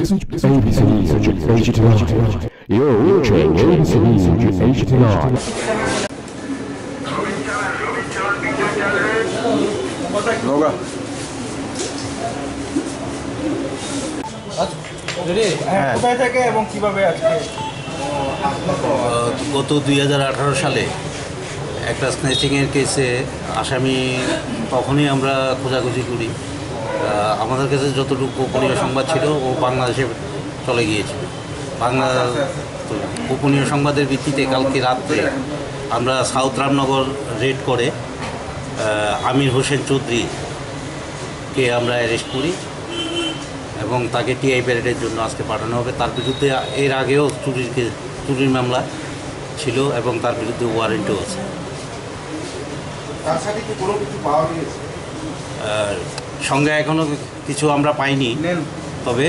This is ABC News HT9. You're watching ABC News HT9. কোথায় থেকে এবং কিভাবে আজকে গত 2018 সালে একটা স্ন্যাচিংয়ের কেসে আসামি তখনই আমরা খোঁজাখুঁজি করি। আমাদের কাছে যতটুকু গোপনীয় সংবাদ ছিল ও বাংলাদেশে চলে গিয়েছিল। গোপনীয় সংবাদের ভিত্তিতে কালকে রাত্রে আমরা সাউথ রামনগর রেড করে আমির হোসেন চৌধুরীকে আমরা অ্যারেস্ট করি এবং তাকে টিআই প্যারেডের জন্য আজকে পাঠানো হবে। তার বিরুদ্ধে এর আগেও চুরির মামলা ছিল এবং তার বিরুদ্ধে ওয়ারেন্টও আছে। তার সাথে কি কোনো কিছু পাওয়া গিয়েছে? সঙ্গে এখনও কিছু আমরা পাইনি, তবে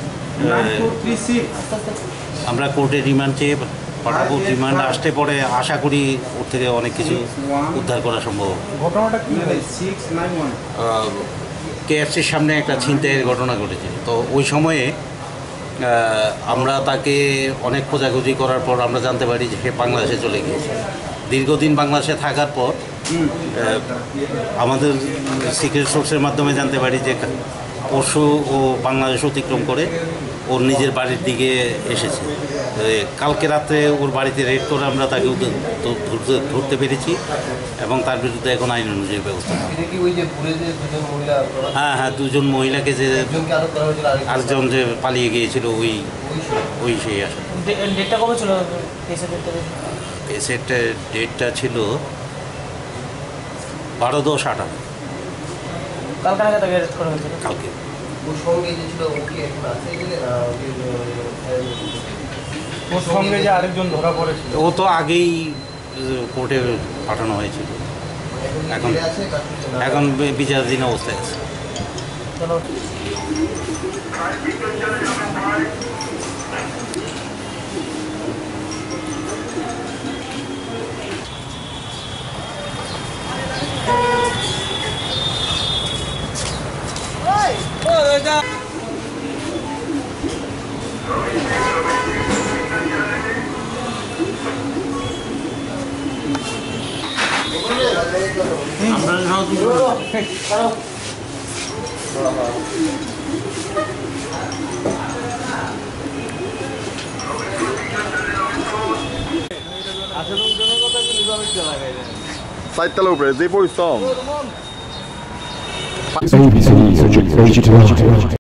আমরা কোর্টে রিমান্ড চেয়ে পাঠাবো। রিমান্ড আসতে পরে আশা করি ওর থেকে অনেক কিছু উদ্ধার করা সম্ভব। ঘটনাটা কি 691 কেএফসির সামনে একটা ছিনতাইয়ের ঘটনা ঘটেছে। তো ওই সময়ে আমরা তাকে অনেক খোঁজাখুঁজি করার পর আমরা জানতে পারি যে সে বাংলাদেশে চলে গিয়েছে। দীর্ঘদিন বাংলাদেশে থাকার পর আমাদের সিক্রেট সোর্সের মাধ্যমে জানতে পারি যে পরশু ও বাংলাদেশ অতিক্রম করে ওর নিজের বাড়ির দিকে এসেছে। কালকে রাত্রে ওর বাড়িতে রেড করে আমরা তাকে ধরতে পেরেছি এবং তার বিরুদ্ধে এখন আইন অনুযায়ী ব্যবস্থা। হ্যাঁ, দুজন মহিলাকে যে আরেকজন যে পালিয়ে গিয়েছিল ওই সেই আসে। ডেটটা কবে ছিল? কেসের ডেটটা ছিল 12/10/18। কালকে নাকি তাকে অ্যারেস্ট করা হয়েছিল? কালকে ওর সঙ্গে যে আরেকজন ধরা পড়েছিল ও তো আগেই কোর্টে পাঠানো হয়েছিল। এখন বিচারাধীন অবস্থায় আছে। সাইডটার উপরে যে পরিশ্রম ABC News HT9.